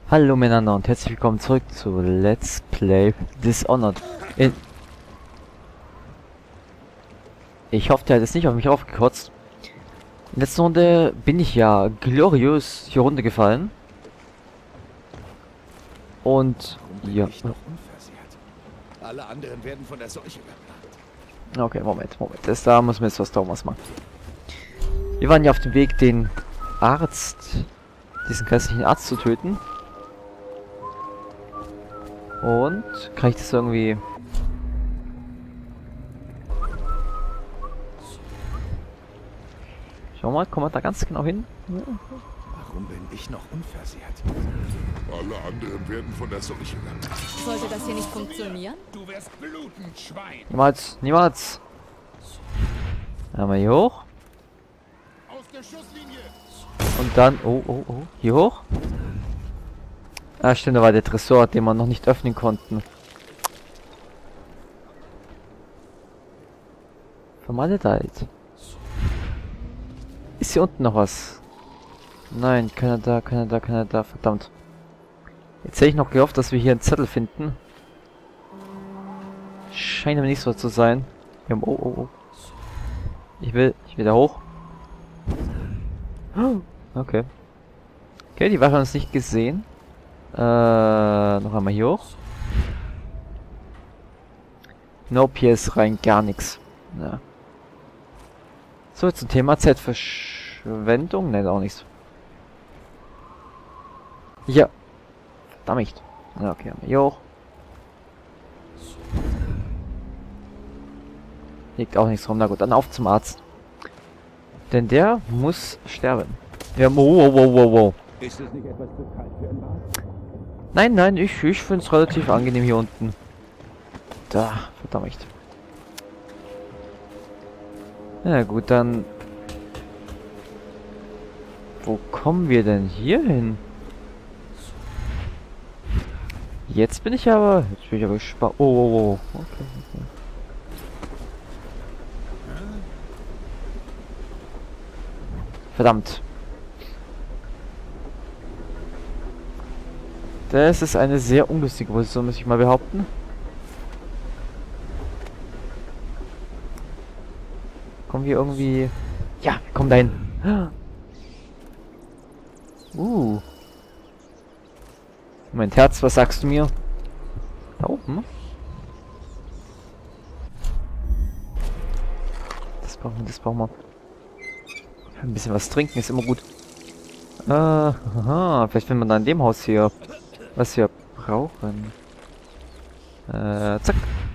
Hallo miteinander und herzlich willkommen zurück zu Let's Play Dishonored. Ich hoffe, der hat jetzt nicht auf mich aufgekotzt. In der letzten Runde bin ich ja gloriös hier runtergefallen. Und ja. Alle anderen werden von der Seuche überrannt. Okay, Moment. Da muss mir jetzt was Thomas machen. Wir waren ja auf dem Weg, den Arzt, diesen grässlichen Arzt zu töten. Und kann ich das irgendwie... Schau mal, kommen wir da ganz genau hin? Warum bin ich noch unversehrt? Alle anderen werden von der Seuche überrannt. Sollte das hier nicht funktionieren? Du wirst bluten, Schwein! Niemals! Einmal hier hoch. Aus der Schusslinie! Und dann... Oh. Hier hoch. Ah, stimmt, da war der Tresor, den wir noch nicht öffnen konnten. Vermaledeit. Ist hier unten noch was? Nein, keiner da, verdammt. Jetzt hätte ich noch gehofft, dass wir hier einen Zettel finden. Scheint aber nicht so zu sein. Wir haben, oh. Ich will da hoch. Okay. Okay, die Wache hat uns nicht gesehen. Noch einmal hier hoch. Nope, hier ist rein gar nichts. Ja. So, zum Thema Zeitverschwendung. Nein, auch nichts. Ja. Verdammt. Ja, okay, einmal hier hoch. Liegt auch nichts rum. Na gut, dann auf zum Arzt. Denn der muss sterben. Ja, wow. Ist es nicht etwas zu kalt für ein Bad? Nein, ich finde es relativ angenehm hier unten. Da, verdammt. Na gut, dann... Wo kommen wir denn hier hin? Jetzt bin ich aber gespannt. Oh. Okay. Verdammt. Das ist eine sehr ungünstige Position, muss ich mal behaupten. Kommen wir irgendwie... Ja, wir kommen dahin. Moment, Herz, was sagst du mir? Da oben? Das brauchen wir. Ein bisschen was trinken ist immer gut. Vielleicht finden wir dann in dem Haus hier, was wir brauchen. Zack.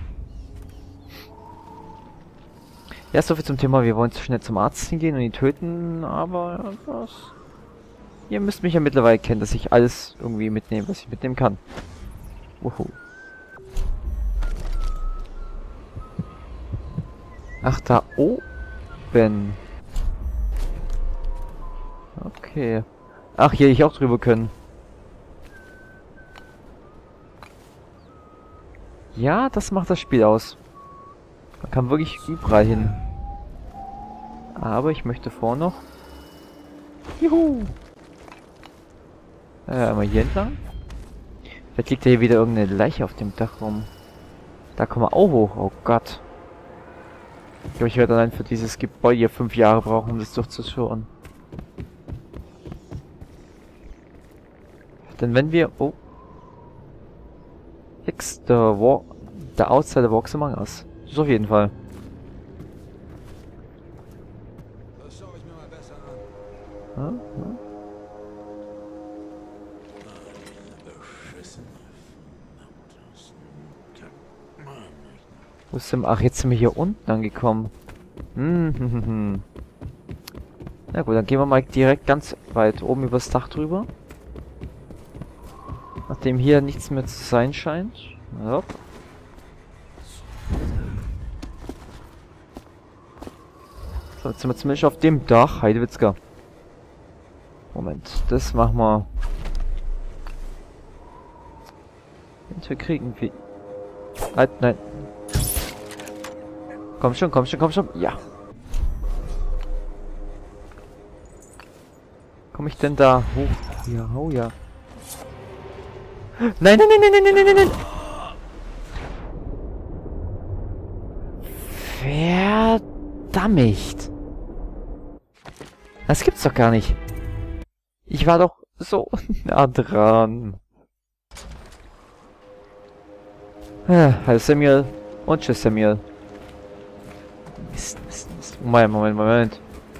Ja, soviel zum Thema, wir wollen zu schnell zum Arzt hingehen und ihn töten, aber was? Ihr müsst mich ja mittlerweile kennen, dass ich alles irgendwie mitnehme, was ich mitnehmen kann. Wuhu. Ach, da oben. Okay. Ach, hier hätte ich auch drüber können. Ja, das macht das Spiel aus. Man kann wirklich überall hin. Aber ich möchte vor noch... Juhu! Einmal hier entlang. Vielleicht liegt ja hier wieder irgendeine Leiche auf dem Dach rum. Da kommen wir auch hoch. Oh Gott. Ich glaube, ich werde allein für dieses Gebäude hier 5 Jahre brauchen, um das durchzuschauen. Denn wenn wir... Oh. The outside walks among us. Das auf jeden Fall. Das schaue ich mir mal besser an. Wo ist denn... Ach, jetzt sind wir hier unten angekommen. Na gut, dann gehen wir mal direkt ganz weit oben übers Dach drüber. Nachdem hier nichts mehr zu sein scheint. Hopp. So, jetzt sind wir zumindest auf dem Dach. Heidewitzka. Moment, das machen wir. Und wir kriegen wie... Halt, nein. Komm schon. Ja. Komme ich denn da hoch? Ja, oh ja. Nein, nein, nein, nein, nein, nein, nein, nein. Verdammt. Das gibt's doch gar nicht. Ich war doch so nah dran. Hallo Samuel. Und tschüss Samuel. Mist, Mist, Mist. Moment.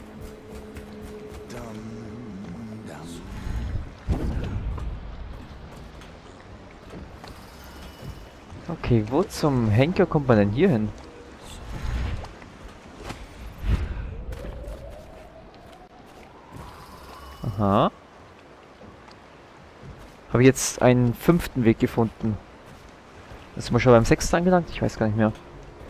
Okay, wo zum Henker kommt man denn hier hin? Aha. Habe ich jetzt einen 5. Weg gefunden. Ist man schon beim 6. angelangt? Ich weiß gar nicht mehr.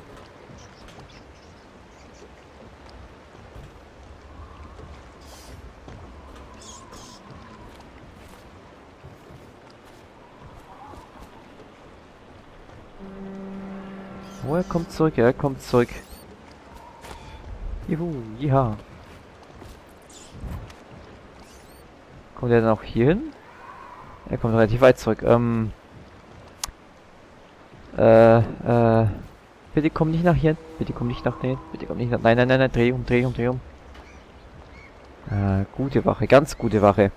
Oh, er kommt zurück, er kommt zurück. Juhu, ja. Kommt er dann auch hier hin? Er kommt relativ weit zurück. Bitte komm nicht nach hier. Bitte komm nicht nach hier. Bitte komm nicht nach... Nein, nein, nein, nein, dreh um. Gute Wache, ganz gute Wache.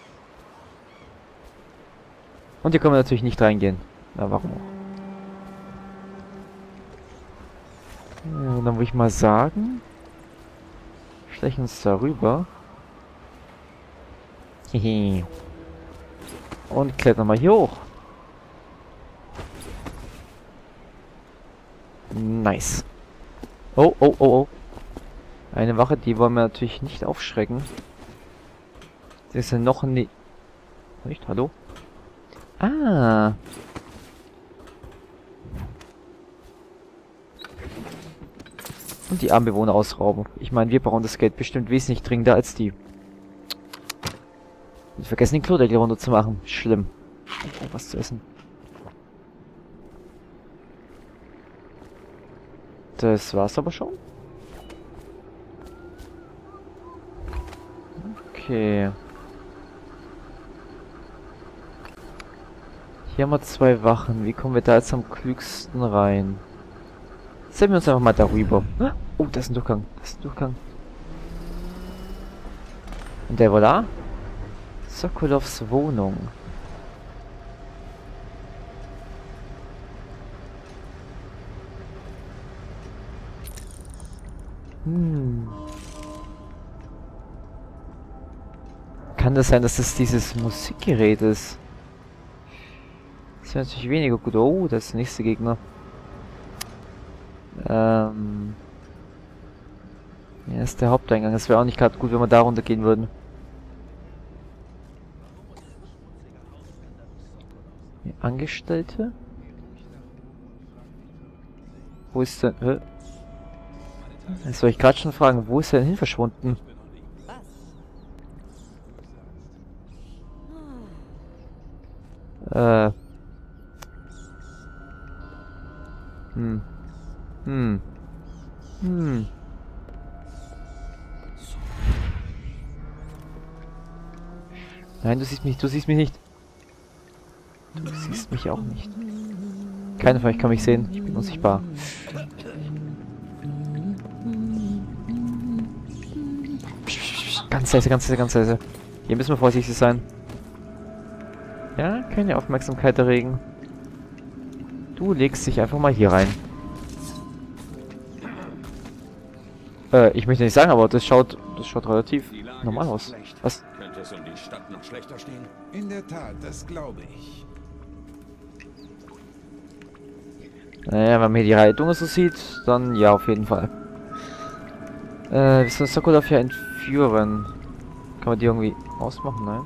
Und hier können wir natürlich nicht reingehen. Na, warum auch? Ja, dann würde ich mal sagen... Schleichen uns da rüber. Hehe. Und klettern mal hier hoch. Nice. Oh, oh, oh, oh. Eine Wache, die wollen wir natürlich nicht aufschrecken. Das ist ja noch eine... Nicht? Hallo? Ah. Und die armen Bewohner ausrauben. Ich meine, wir brauchen das Geld bestimmt wesentlich dringender als die. Und vergessen den Klodeckel runter zu machen. Schlimm. Oh, was zu essen. Das war's aber schon. Okay. Hier haben wir 2 Wachen. Wie kommen wir da jetzt am klügsten rein? Setzen wir uns einfach mal darüber. Oh, das ist ein Durchgang. Das ist ein Durchgang. Und der war da? Sokolovs Wohnung. Kann das sein, dass das dieses Musikgerät ist? Das wäre natürlich weniger gut. Oh, das ist der nächste Gegner. Ja, ist der Haupteingang. Das wäre auch nicht gerade gut, wenn wir da runtergehen würden. Die Angestellte? Wo ist denn... Das soll ich gerade schon fragen, wo ist er denn hin verschwunden? Nein, du siehst mich nicht. Du siehst mich auch nicht. Keiner von euch kann mich sehen, ich bin unsichtbar. Ganz leise, ganz leise, ganz leise. Hier müssen wir vorsichtig sein. Ja, keine Aufmerksamkeit erregen. Du legst dich einfach mal hier rein. Ich möchte nicht sagen, aber das schaut relativ normal aus. Was? Könnte es um die Stadt noch schlechter stehen? In der Tat, das glaube ich. Naja, wenn man hier die Haltung so sieht, dann ja, auf jeden Fall. Wir sollen Sokolov hier entführen. Kann man die irgendwie ausmachen? Nein.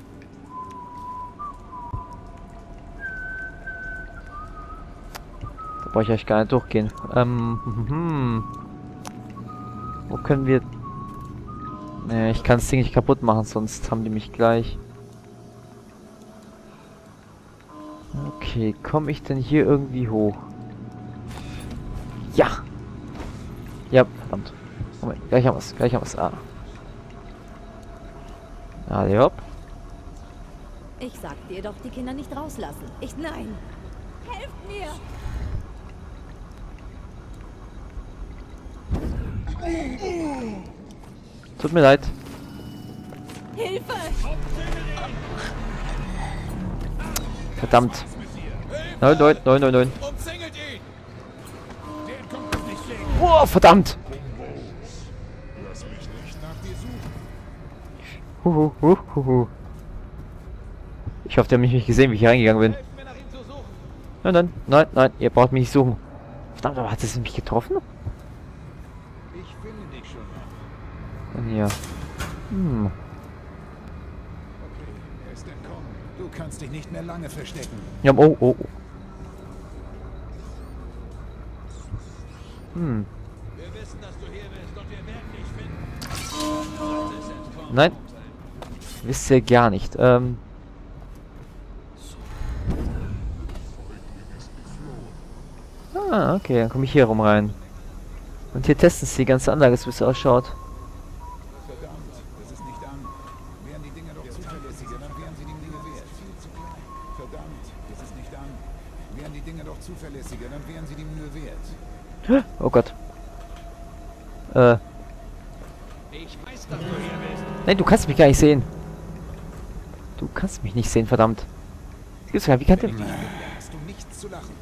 Da brauche ich eigentlich gar nicht durchgehen. Wo können wir... Naja, ich kann das Ding nicht kaputt machen, sonst haben die mich gleich. Okay, komme ich denn hier irgendwie hoch? Ja! Ja, verdammt. Moment, gleich haben wir's, Ah. Alle hopp. Ich sagte dir doch, die Kinder nicht rauslassen. Nein. Helft mir! Tut mir leid. Hilfe! Verdammt. 99999. Umzingelt ihn! Der kommt uns nicht weg. Oh, verdammt. Lass mich nicht. Nach dir suchen. Huhu. Ich hoffe, der hat mich nicht gesehen, wie ich hier reingegangen bin. Helft mir, nach ihm zu suchen! Nein, ihr braucht mich nicht suchen. Verdammt, aber hat es mich getroffen? Ich finde dich schon noch. Ja. Hm. Okay, er ist entkommen. Du kannst dich nicht mehr lange verstecken. Ja, oh. Hm. Wir wissen, dass du hier bist und wir werden dich finden. Nein. Wisst ihr gar nicht. Ah, okay, dann komme ich hier rum rein. Und hier testen sie die ganze Anlage, so wie es ausschaut. Verdammt, das ist nicht an. Wären die Dinger doch zuverlässiger, dann wären sie dem Dinge wert. Viel zu klein. Verdammt, das ist nicht an. Wären die Dinger doch zuverlässiger, dann wären sie dem nur wert. Oh Gott. Ich weiß, dass du hier bist. Nein, du kannst mich gar nicht sehen. Du kannst mich nicht sehen, verdammt. Gibt's gar nicht, wie kann der... Hast du nichts zu lachen.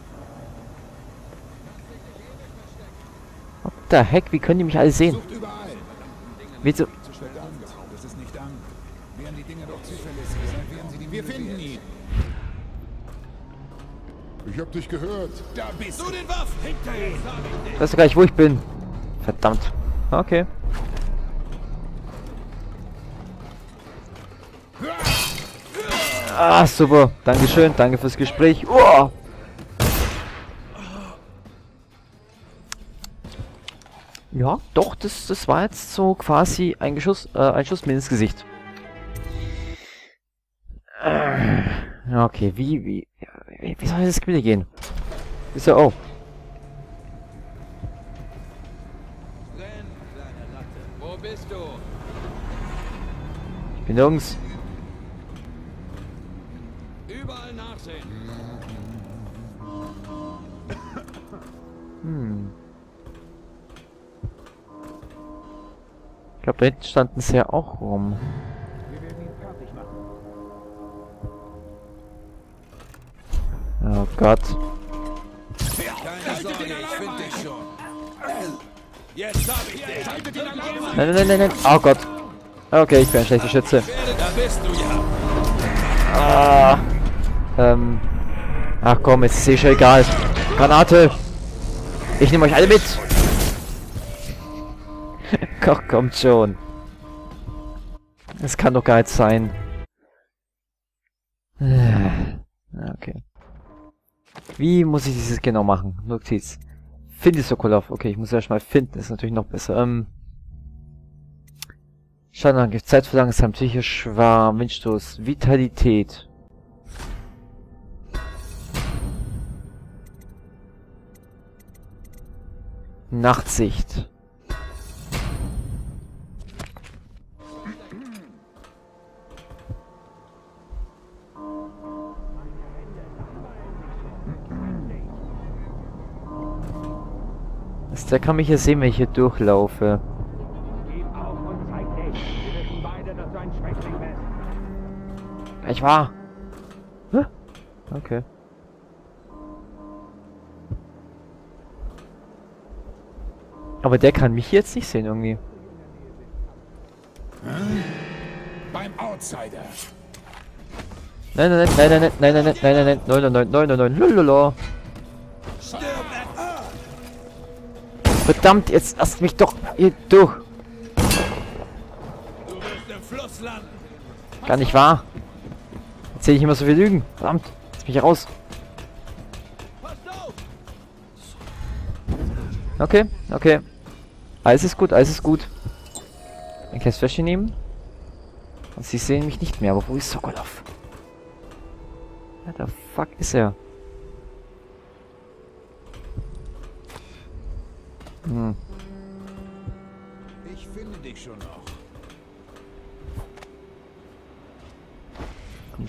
What the heck, wie können die mich alle sehen? Sucht überall. Wieso... Verdammt, das ist nicht an. Wären die Dinger doch zuverlässiger, dann wären sie dem Wir finden ihn. Ich hab dich gehört. Da bist Zu du. den Waffen! Hinter ihm! Sag ich dir! Weißt du gar nicht, wo ich bin? Verdammt. Okay. Ah, super. Dankeschön. Danke fürs Gespräch. Oh. Ja, doch, das war jetzt so quasi ein Schuss mir ins Gesicht. Ja, okay, wie soll das wieder gehen? Ist ja, oh. Renn, kleine Ratte! Wo bist du? Ich bin nirgends. Überall nachsehen! Ich glaube, da hinten standen sie ja auch rum. Wir werden ihn fertig machen. Oh Gott. Keine Sorge, ich finde dich schon. Jetzt hab ich dich! Haltet ihn an! Nein. Oh Gott. Okay, ich bin ein schlechter Schütze. Da bist du ja! Ah. Ach komm, jetzt ist eh schon egal. Granate. Ich nehme euch alle mit. Koch, kommt schon. Das kann doch gar nicht sein. Okay. Wie muss ich dieses genau machen? Notiz. Finde Sokolov. Okay, ich muss erst mal finden. Ist natürlich noch besser. Schadenangriff, Zeit verlangsamt, sicher Schwarm, Windstoß, Vitalität. Nachtsicht. Der kann mich ja sehen, wenn ich hier durchlaufe. Ich war. Hä? Okay. Aber der kann mich jetzt nicht sehen irgendwie. Beim Outsider. Nein, lulala. Verdammt, jetzt lasst mich doch hier durch. Du wirst im Fluss landen! Gar nicht wahr. Erzähl ich immer so viel Lügen. Verdammt, lass mich hier raus. Pass auf! Okay. Alles ist gut, alles ist gut. Ein kleines Fläschchen nehmen. Und sie sehen mich nicht mehr. Aber wo ist Sokolov? Where the fuck ist er? Ich finde dich schon noch. Komm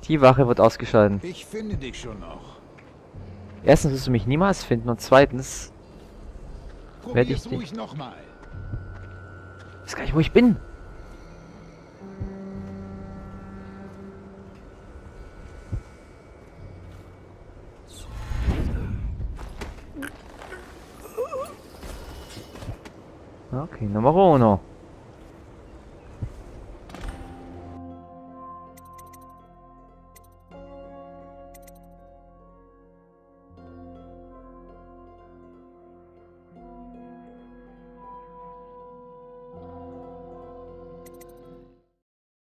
Die Wache wird ausgeschaltet. Ich finde dich schon noch. Erstens wirst du mich niemals finden und zweitens werde ich Probier's dich... ruhig nochmal. Ich weiß gar nicht, wo ich bin. Okay, Nummer uno.